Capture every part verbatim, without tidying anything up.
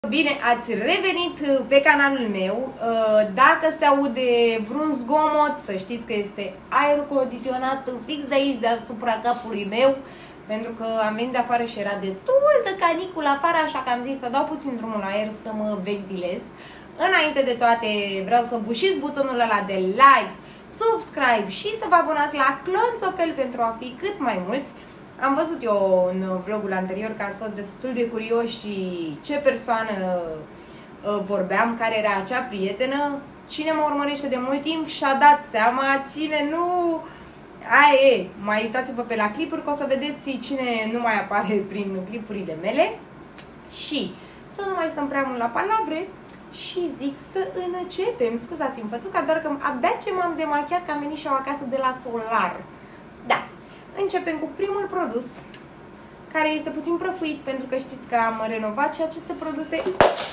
Bine, ați revenit pe canalul meu. Dacă se aude vreun zgomot, să știți că este aerul condiționat fix de aici, deasupra capului meu, pentru că am venit de afară și era destul de canicul afară, așa că am zis să dau puțin drumul la aer să mă ventilez. Înainte de toate vreau să bușiți butonul ăla de like, subscribe și să vă abonați la Clonțopel pentru a fi cât mai mulți. Am văzut eu în vlogul anterior că ați fost destul de curioși și ce persoană vorbeam, care era acea prietenă. Cine mă urmărește de mult timp și-a dat seama, cine nu... Aia e, mai uitați-vă pe la clipuri că o să vedeți cine nu mai apare prin clipurile mele. Și să nu mai stăm prea mult la palavre și zic să începem. Scuzați-mi fățuca, doar că abia ce m-am demachiat că am venit și eu acasă de la solar. Da. Începem cu primul produs, care este puțin prăfuit, pentru că știți că am renovat și aceste produse...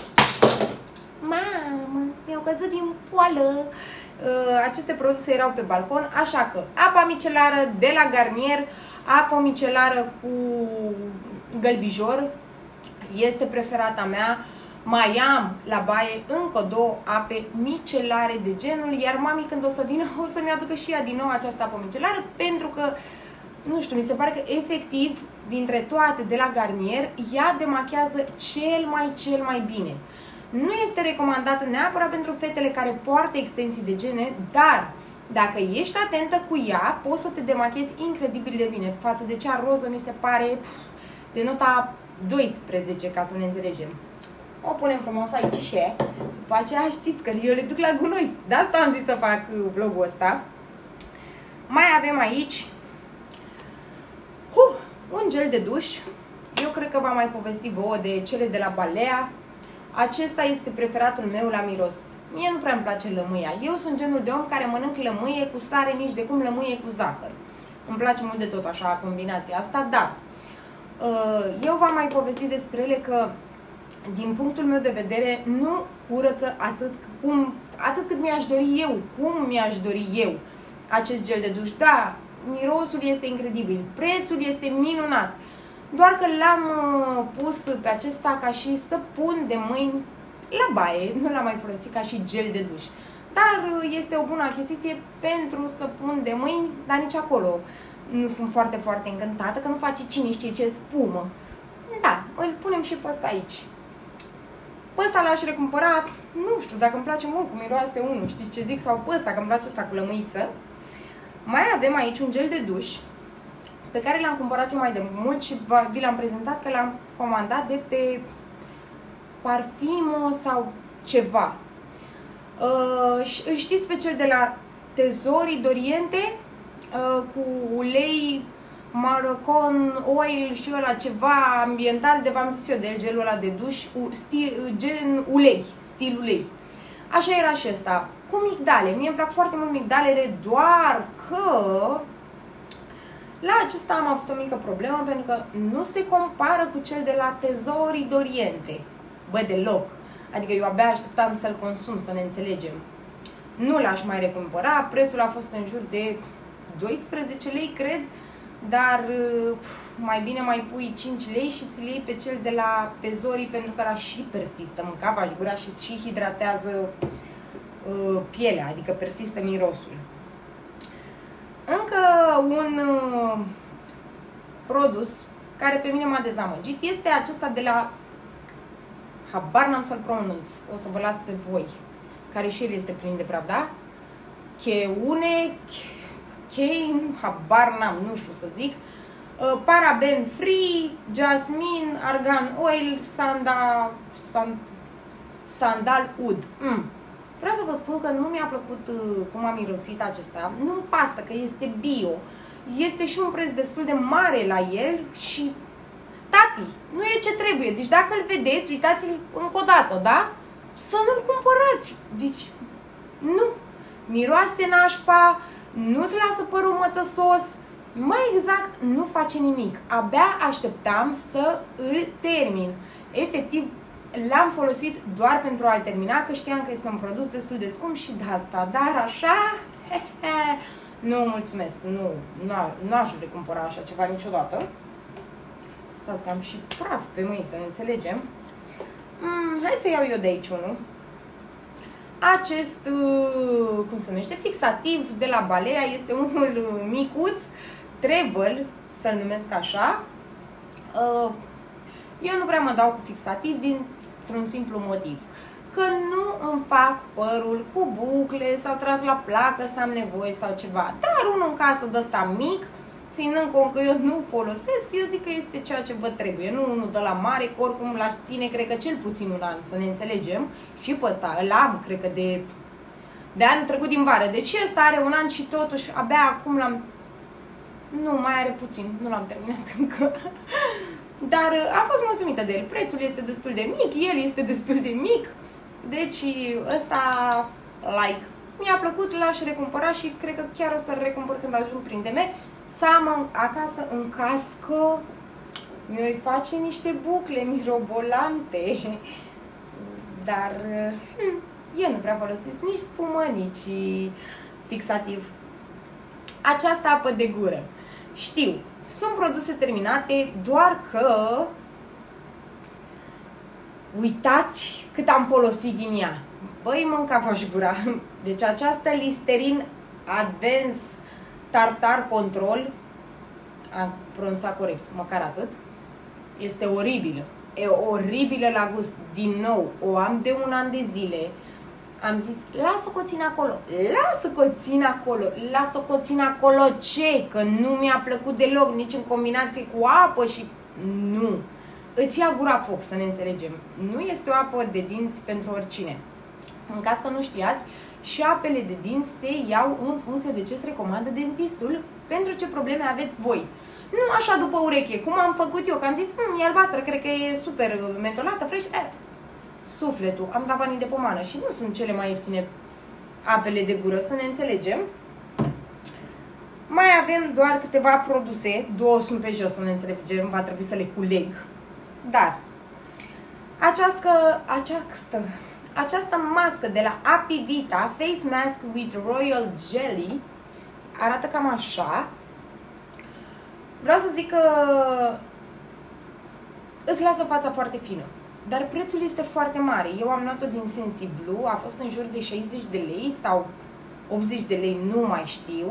Mamă, mi-au căzut din poală! Aceste produse erau pe balcon, așa că apa micelară de la Garnier, apă micelară cu gălbijor, este preferata mea. Mai am la baie încă două ape micelare de genul, iar mami când o să vină o să-mi aducă și ea din nou această apă micelară, pentru că nu știu, mi se pare că efectiv, dintre toate de la Garnier, ea demachează cel mai, cel mai bine. Nu este recomandată neapărat pentru fetele care poartă extensii de gene, dar dacă ești atentă cu ea, poți să te demachezi incredibil de bine. Față de cea roză, mi se pare pf, de nota doisprezece, ca să ne înțelegem. O punem frumos aici și e. După aceea știți că eu le duc la gunoi. De asta am zis să fac vlogul ăsta. Mai avem aici Uh, un gel de duș. Eu cred că v-am mai povestit vouă de cele de la Balea. Acesta este preferatul meu la miros. Mie nu prea îmi place lămâia. Eu sunt genul de om care mănânc lămâie cu sare, nici de cum lămâie cu zahăr. Îmi place mult de tot așa combinația asta, dar eu v-am mai povestit despre ele că din punctul meu de vedere nu curăță atât, cum, atât cât mi-aș dori eu, cum mi-aș dori eu acest gel de duș. Da, mirosul este incredibil, prețul este minunat, doar că l-am pus pe acesta ca și săpun de mâini la baie, nu l-am mai folosit ca și gel de duș. Dar este o bună achiziție pentru săpun de mâini, dar nici acolo nu sunt foarte, foarte încântată, că nu face cine știe ce spumă. Da, îl punem și pe ăsta aici. Pe ăsta l-aș recumpăra, nu știu, dacă îmi place mult cum miroase unul, știți ce zic, sau pe ăsta, că îmi place ăsta cu lămâiță. Mai avem aici un gel de duș pe care l-am cumpărat eu mai de mult și vi l-am prezentat că l-am comandat de pe Parfimo sau ceva. Uh, îl știți pe cel de la Tesori d'Oriente uh, cu ulei Marocon Oil și ăla ceva ambiental, de v-am zis eu de el, gelul ăla de duș, stil, gen ulei, stil ulei. Așa era și ăsta, cu migdale. Mie îmi plac foarte mult migdalele, doar că la acesta am avut o mică problemă, pentru că nu se compară cu cel de la Tesori d'Oriente. Bă, deloc. Adică eu abia așteptam să-l consum, să ne înțelegem. Nu l-aș mai recumpăra, prețul a fost în jur de doisprezece lei, cred, dar mai bine mai pui cinci lei și ți-l iei pe cel de la Tesori, pentru că ăla și persistă, mâncava-și gura și și hidratează uh, pielea, adică persistă mirosul. Încă un uh, produs care pe mine m-a dezamăgit este acesta de la, habar n-am să-l pronunț, o să vă las pe voi, care și el este plin de praf, da? Cheune, Cane, habar n-am, nu știu să zic, uh, paraben free, jasmine, argan oil, sanda, sand, sandal wood. Mm. Vreau să vă spun că nu mi-a plăcut uh, cum a mirosit acesta, nu-mi pasă că este bio, este și un preț destul de mare la el și, tati, nu e ce trebuie, deci dacă îl vedeți, uitați-l încă o dată, da? Să nu-l cumpărați, deci, nu, miroase nașpa, nu-ți lasă părul mătăsos, mai exact, nu face nimic. Abia așteptam să îl termin. Efectiv, l-am folosit doar pentru a-l termina, că știam că este un produs destul de scump și de asta. Dar așa, he, he, nu, mulțumesc, nu, nu aș recumpăra așa ceva niciodată. Stați că am și praf pe mâini, să ne înțelegem. Mm, hai să iau eu de aici unul. Acest, cum se numește, fixativ de la Balea este unul micuț, Travel, să-l numesc așa. Eu nu prea mă dau cu fixativ dintr-un simplu motiv. Că nu îmi fac părul cu bucle sau tras la placă să am nevoie sau ceva. Dar unul în casă de ăsta mic, ținând cont că eu nu folosesc, eu zic că este ceea ce vă trebuie. Nu unul de la mare, că oricum l-aș ține, cred că cel puțin un an, să ne înțelegem. Și pe ăsta îl am, cred că de, de anul trecut din vară. Deci și ăsta are un an și totuși abia acum l-am... Nu, mai are puțin, nu l-am terminat încă. Dar am fost mulțumită de el. Prețul este destul de mic, el este destul de mic. Deci ăsta, like, mi-a plăcut, l-aș recumpăra și cred că chiar o să-l recumpăr când ajung prin D M. Să am acasă în cască, mi-o face niște bucle mirobolante. Dar hm, eu nu prea folosesc nici spumă, nici fixativ. Această apă de gură. Știu, sunt produse terminate, doar că uitați cât am folosit din ea. Băi, mânca-și gura. Deci această Listerine Advance Tartar Control, am pronunțat corect, măcar atât, este oribilă. E oribilă la gust. Din nou, o am de un an de zile. Am zis, lasă-o țin acolo, lasă-o țin acolo, lasă-o țin acolo ce? Că nu mi-a plăcut deloc, nici în combinație cu apă și... Nu. Îți ia gura foc, să ne înțelegem. Nu este o apă de dinți pentru oricine. În caz că nu știați, și apele de dinți se iau în funcție de ce îți recomandă dentistul, pentru ce probleme aveți voi. Nu așa după ureche, cum am făcut eu, că am zis, hm, e albastră, cred că e super mentolată, fresh, eh, sufletul, am dat banii de pomană și nu sunt cele mai ieftine apele de gură, să ne înțelegem. Mai avem doar câteva produse, două sunt pe jos, să ne înțelegem, va trebui să le culeg. Dar, această, această, această mască de la Apivita, Face Mask with Royal Jelly, arată cam așa. Vreau să zic că îți lasă fața foarte fină, dar prețul este foarte mare. Eu am luat-o din Sensiblu, a fost în jur de șaizeci de lei sau optzeci de lei, nu mai știu.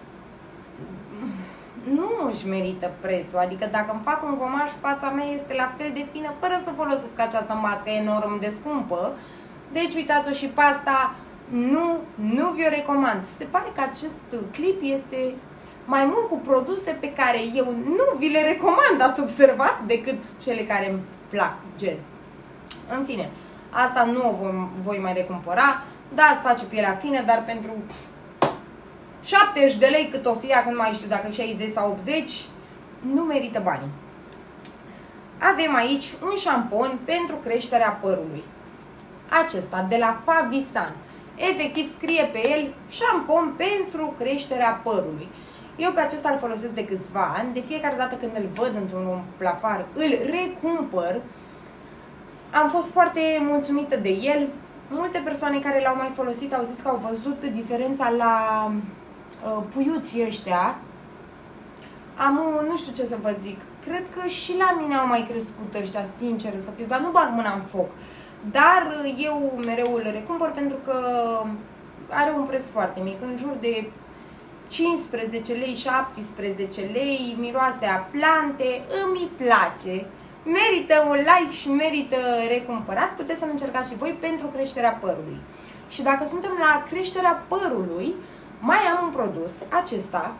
Nu își merită prețul, adică dacă îmi fac un gomaj, fața mea este la fel de fină, fără să folosesc această mască enorm de scumpă. Deci uitați-o și pe asta, nu, nu vi-o recomand. Se pare că acest clip este mai mult cu produse pe care eu nu vi le recomand, ați observat, decât cele care îmi plac, gen. În fine, asta nu o voi, voi mai recumpăra, da, îți face pielea fină, dar pentru șaptezeci de lei cât o fie, când mai știu dacă șaizeci sau optzeci, nu merită banii. Avem aici un șampon pentru creșterea părului. Acesta, de la Favisan. Efectiv scrie pe el șampon pentru creșterea părului. Eu pe acesta îl folosesc de câțiva ani. De fiecare dată când îl văd într-un plafar, îl recumpăr. Am fost foarte mulțumită de el. Multe persoane care l-au mai folosit au zis că au văzut diferența la uh, puiuții ăștia. Am, nu știu ce să vă zic. Cred că și la mine au mai crescut ăștia, sincer să fiu, dar nu bag mâna în foc. Dar eu mereu îl recumpăr pentru că are un preț foarte mic, în jur de cincisprezece lei, șaptesprezece lei, miroase a plante, îmi place. Merită un like și merită recumpărat, puteți să-l încercați și voi pentru creșterea părului. Și dacă suntem la creșterea părului, mai am un produs, acesta,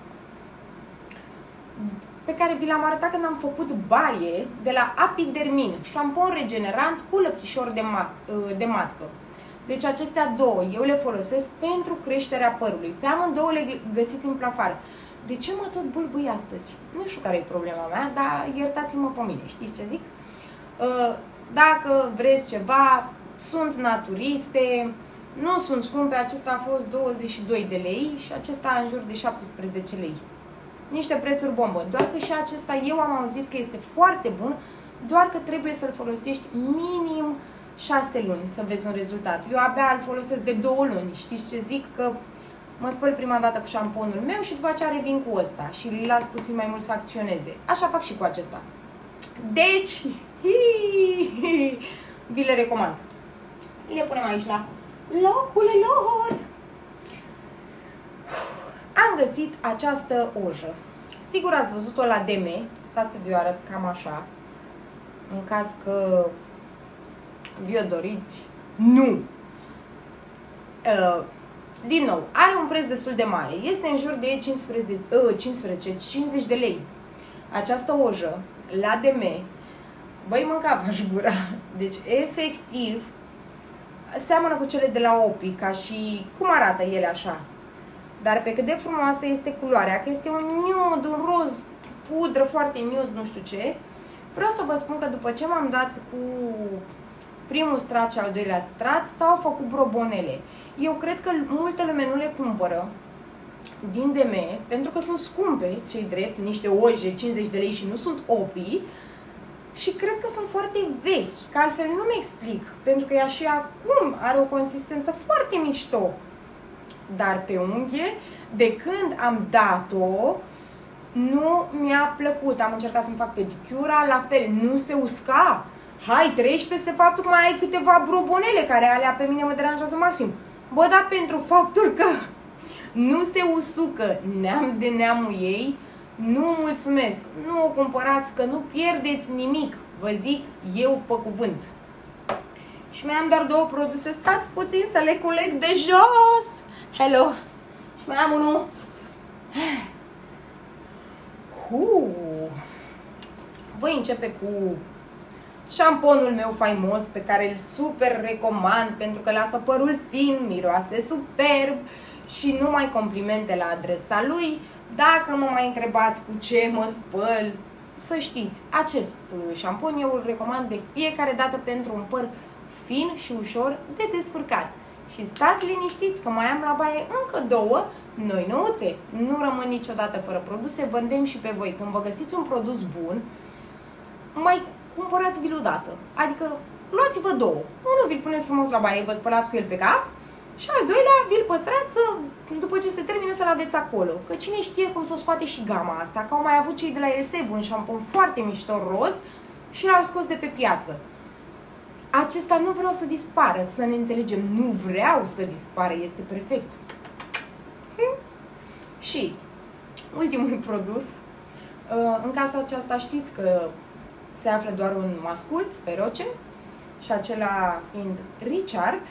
pe care vi l-am arătat când am făcut baie, de la Apidermin, șampon regenerant cu lăptișor de, mat, de matcă. Deci acestea două eu le folosesc pentru creșterea părului. Pe amândouă le găsiți în plafar. De ce mă tot bulbui astăzi? Nu știu care e problema mea, dar iertați-mă pe mine, știți ce zic? Dacă vreți ceva, sunt naturiste, nu sunt scumpe, acesta a fost douăzeci și doi de lei și acesta în jur de șaptesprezece lei. Niște prețuri bombă, doar că și acesta eu am auzit că este foarte bun, doar că trebuie să-l folosești minim șase luni să vezi un rezultat. Eu abia îl folosesc de două luni, știți ce zic? Că mă spăl prima dată cu șamponul meu și după aceea revin cu ăsta și îl las puțin mai mult să acționeze. Așa fac și cu acesta. Deci, hi, hi, vi le recomand. Le punem aici la locul lor. Am găsit această ojă. Sigur ați văzut-o la D M. Stați să vi-o arăt cam așa. În caz că vi-o doriți. Nu! Uh, din nou, are un preț destul de mare. Este în jur de cincisprezece cincizeci de lei. Această ojă, la D M, băi, mânca v-aș gura. Deci, efectiv, seamănă cu cele de la Opi, ca și cum arată ele așa. Dar pe cât de frumoasă este culoarea, că este un nude, un roz, pudră foarte nude, nu știu ce. Vreau să vă spun că după ce m-am dat cu primul strat și al doilea strat, s-au făcut brobonele. Eu cred că multă lume nu le cumpără din D M, pentru că sunt scumpe, cei drept, niște oje, cincizeci de lei și nu sunt Opi. Și cred că sunt foarte vechi, că altfel nu-mi explic, pentru că ea și acum are o consistență foarte mișto. Dar pe unghie, de când am dat-o, nu mi-a plăcut. Am încercat să-mi fac pedicura, la fel, nu se usca. Hai, treci peste faptul că mai ai câteva brobonele, care alea pe mine mă deranjează maxim. Bă, dar pentru faptul că nu se usucă neam de neamul ei, nu mulțumesc. Nu o cumpărați, că nu pierdeți nimic. Vă zic eu pe cuvânt. Și mai am doar două produse. Stați puțin să le culeg de jos. Hello. Și mai am unul. Uh. Voi începe cu șamponul meu faimos, pe care îl super recomand, pentru că lasă părul fin, miroase superb și numai complimente la adresa lui. Dacă mă mai întrebați cu ce mă spăl, să știți, acest șampon eu îl recomand de fiecare dată pentru un păr fin și ușor de descurcat. Și stați liniștiți că mai am la baie încă două noi nouțe. Nu rămân niciodată fără produse, vândem și pe voi. Când vă găsiți un produs bun, mai cumpărați-vi-l odată. Adică luați-vă două. Unul vi-l puneți frumos la baie, vă spălați cu el pe cap, și al doilea vi-l păstrați după ce se termină să-l aveți acolo. Că cine știe cum să scoate și gama asta. Că au mai avut cei de la Elseve un șampon foarte mișto roz și l-au scos de pe piață. Acesta nu vreau să dispară, să ne înțelegem. Nu vreau să dispară, este perfect. Hm? Și ultimul produs. În casa aceasta știți că se află doar un mascul, Feroce, și acela fiind Richard.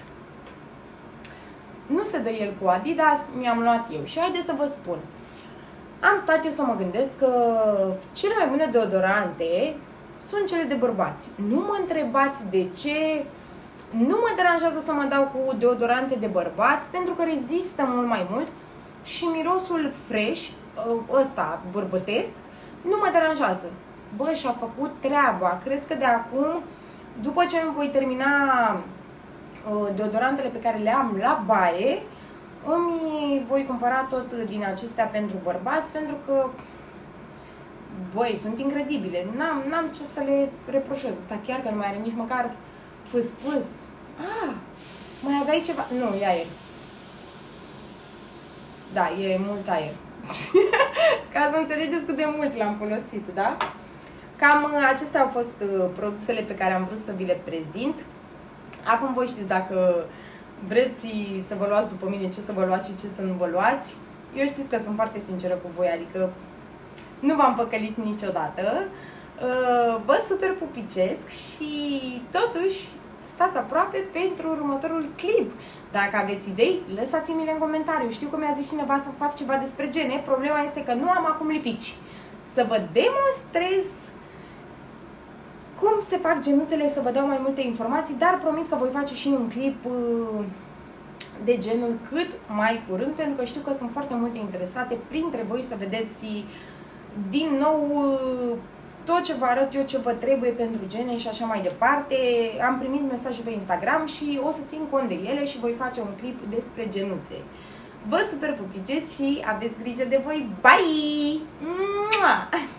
Nu se dă el cu Adidas, mi-am luat eu. Și haideți să vă spun. Am stat eu să mă gândesc că cele mai bune deodorante sunt cele de bărbați. Nu mă întrebați de ce. Nu mă deranjează să mă dau cu deodorante de bărbați, pentru că rezistă mult mai mult și mirosul fresh, ăsta bărbătesc, nu mă deranjează. Bă, și-a făcut treaba. Cred că de acum, după ce îmi voi termina deodorantele pe care le am la baie, îmi voi cumpăra tot din acestea pentru bărbați, pentru că, băi, sunt incredibile. N-am, n-am ce să le reproșez. Asta chiar că nu mai are nici măcar fâs-fâs. Ah, mai aveai ceva? Nu, e aer. Da, e mult aer. Ca să înțelegeți cât de mult l-am folosit, da? Cam acestea au fost produsele pe care am vrut să vi le prezint. Acum voi știți dacă vreți să vă luați după mine, ce să vă luați și ce să nu vă luați. Eu știți că sunt foarte sinceră cu voi, adică nu v-am păcălit niciodată. Vă super pupicesc și totuși stați aproape pentru următorul clip. Dacă aveți idei, lăsați-mi-le în comentariu. Știu că mi-a zis cineva să fac ceva despre gene, problema este că nu am acum lipici. Să vă demonstrez cum se fac genuțele, să vă dau mai multe informații, dar promit că voi face și un clip de genul cât mai curând, pentru că știu că sunt foarte multe interesate printre voi să vedeți din nou tot ce vă arăt eu, ce vă trebuie pentru gene și așa mai departe. Am primit mesaje pe Instagram și o să țin cont de ele și voi face un clip despre genuțe. Vă super pupicesc și aveți grijă de voi. Bye! Mua!